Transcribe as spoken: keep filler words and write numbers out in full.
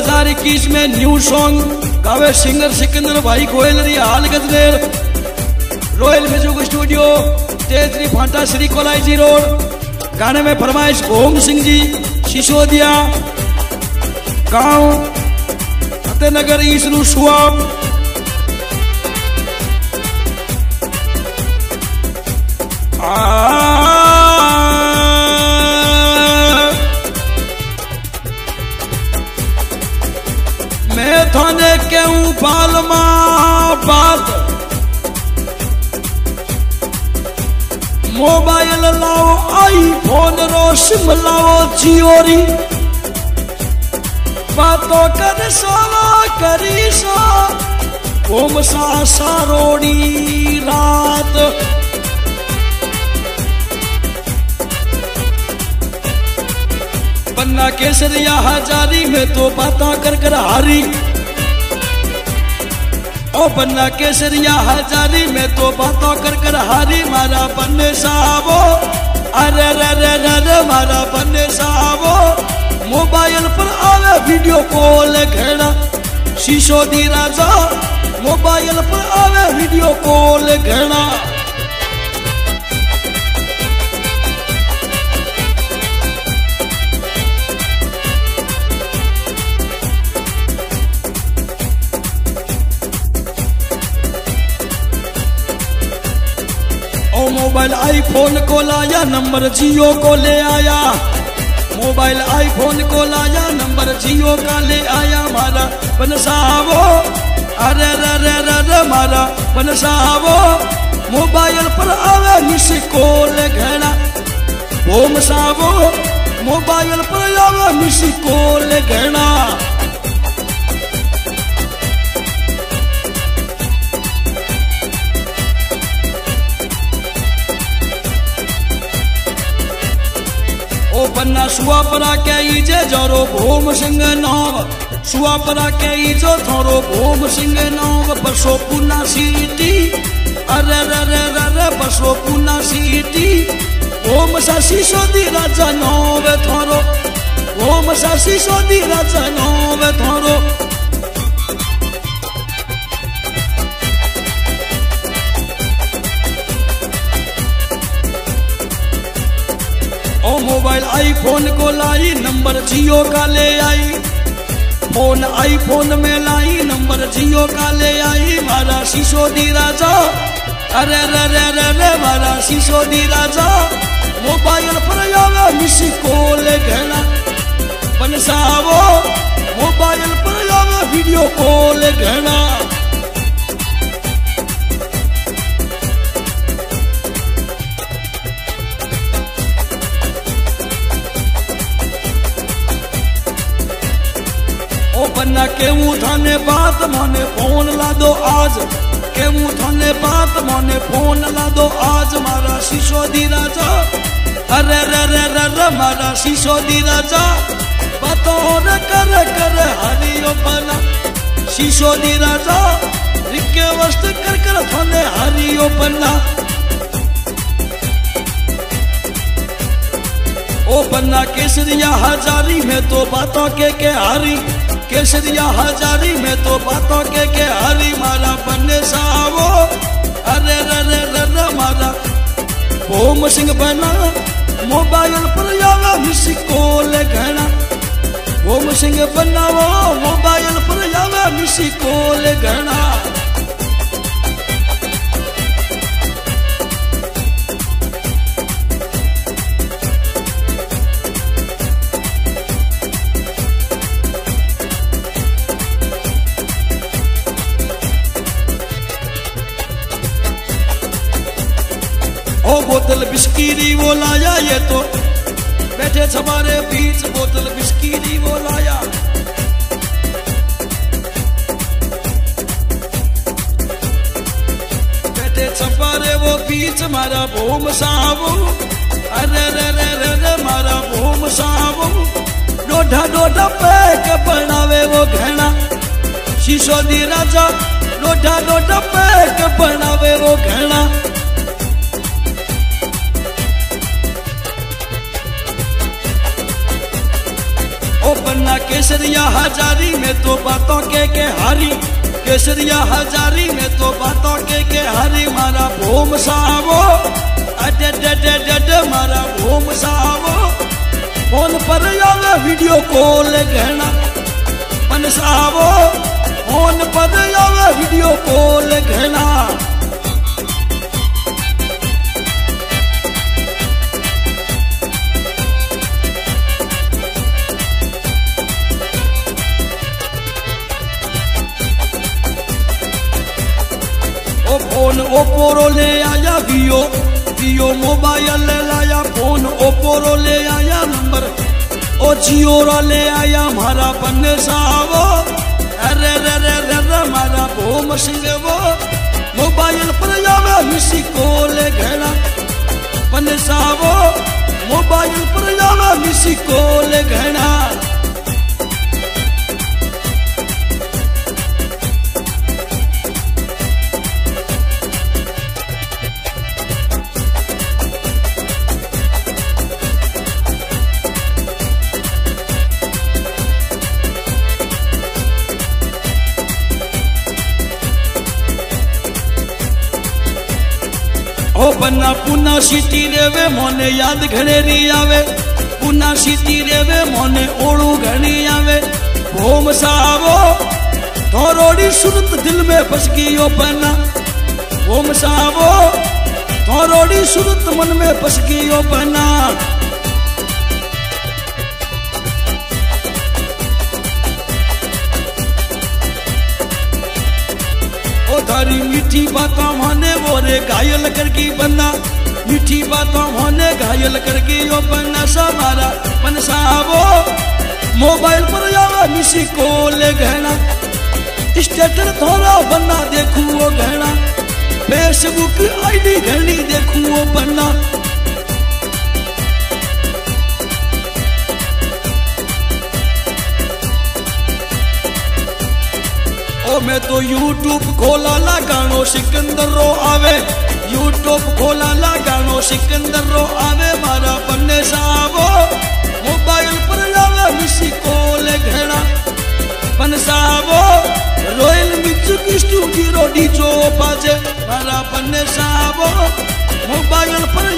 हजार इक्कीस में न्यू सॉन्ग गावे सिंगर सिकंदर भाई गोयल हाल गजनेर रॉयल म्यूजिक स्टूडियो तेजरी फांटा श्री कोलाई जी रोड। गाने में फरमाइश ओम सिंह जी सिसोदिया गांव फतेहनगर ईसरू सुआब। मैं थाने क्यों बालमा बात मोबाइल लाओ आईफोन रो सिम लाओ जियोरी बातों कर सोवा करी सो ओम सा सारोड़ी रात। पन्ना केसरिया हजारी में तो बाता कर कर हारी ओ पन्ना केसरिया हजारी में तो बाता कर कर हारी। मारा पन्ने साहबो अरे रे रे रे रे मारा पन्ने साहबो मोबाइल पर आवे वीडियो कॉल घेड़ा सिसोदी राजा मोबाइल पर आवे वीडियो कॉल घेड़ा। मोबाइल आईफोन को लाया नंबर जियो को ले आया मोबाइल आईफोन को लाया नंबर जियो का ले आया। मारा बनसावो अरे रे रे रे रे मारा बनसावो मोबाइल पर आवे मिस कॉल घेड़ा ओम सावो मोबाइल पर आवे मिस कॉल घेड़ा। पन्ना सुआपरा के इजे जोरो भोम सिंह नाव सुआपरा के इजो थोरो भोम सिंह नाव बसो पुना सीटी अरे रे रे रे रे बसो पुना सीटी ओम सा सिसोदी राजा नाव थोरो ओम सा सिसोदी राजा नाव थोरो। ओ मोबाइल आईफोन को लाई नंबर जियो का ले आई फोन आईफोन में लाई नंबर जियो का ले आई। मारा सिसोदी राजा अरे रे रे रे रे मारा सिसोदी राजा मोबाइल पर आवे मिस कॉल घेड़ा बनसावो मोबाइल पर आवे वीडियो कॉल घेड़ा। पन्ना केवू थाने बात माने फोन ला दो आज केवू थाने बात माने फोन ला दो आज। मारा सिसोदी राजा अरे रे रे रे रे मारा सिसोदी राजा बतौर कर कर हरियो पना सिसोदी राजा रिक्वेस्ट कर कर थाने हरियो पन्ना ओ पन्ना केसरिया हजारी में तो बातों के के हारी केसरिया हजारी में तो बातों के के हरी। मारा पन्ने सावो अरे रे रे रे रे मारा ओम सिंह बना मोबाइल पर आवा मिस कॉल घेड़ा ओम सिंह बनावो मोबाइल पर आवा मिस कॉल घेड़ा। ओ बोतल बिस्कीरी वो लाया ये तो बैठे हमारे बीच बोतल बिस्कीरी वो लाया। बैठे छपारे वो बीच मारा भूम साहबो अरे रे रे रे रे मारा भूम साहबो डोढ़ा डोढ़ा पैक बनावे वो घेड़ा सिसोदी राजा डोढ़ा डोढ़ा पैक बनावे वो घेड़ा। ओ पन्ना के केसरिया हजारी में तो बातों के के हारी, केसरिया हजारी में तो बातों के के हारी। मारा भोम सावो अडे डे डे डे डे मारा भोम सावो। फोन पर आवे वीडियो कॉल घना पन सावो, फोन पर आवे वीडियो कॉल घना। ओ फोन ओप्पो ले आया वियो, वियो मोबाइल लाया। फोन ओप्पो ले आया नंबर ओ जियो ले आया मारा पन्ने सावो। अरे रे रे रे रे मारा भोम सिंह वो। मोबाइल पर आवे मिसी कॉल घना पन्ने सावो, मोबाइल पर आवे मिसी कॉल घना। ओ बन्ना पुना सिटी रेवे मोने याद घड़ेरी आवे, पुना सिटी रेवे मोने ओड़ू घनी आवे। भोम सावो थोरोड़ी सुरत दिल में बस गई ओ बन्ना। भोम सावो थोरोड़ी सुरत मन में बस गई ओ बन्ना। थारी मीठी बातों होने बोरे घायल करके बन्ना, मीठी बातों होने घायल करके यो बन्ना सा मारा पन सावो। मोबाइल पर आवा मिसी कॉल घना, स्टेटस थोड़ा बन्ना देखू वो घना। फेसबुक आईडी घनी देखू वो बन्ना। ओ मैं तो यूट्यूब खोला ला गानो सिकंदर रो आवे, यूट्यूब खोला ला गानो सिकंदर रो आवे। मारा पन्ने सावो मोबाइल पर आवे मिसी कॉल घना पन सावो। रॉयल म्यूजिक स्टूडियो डीजो बाजे मारा पन्ने सावो, मोबाइल पर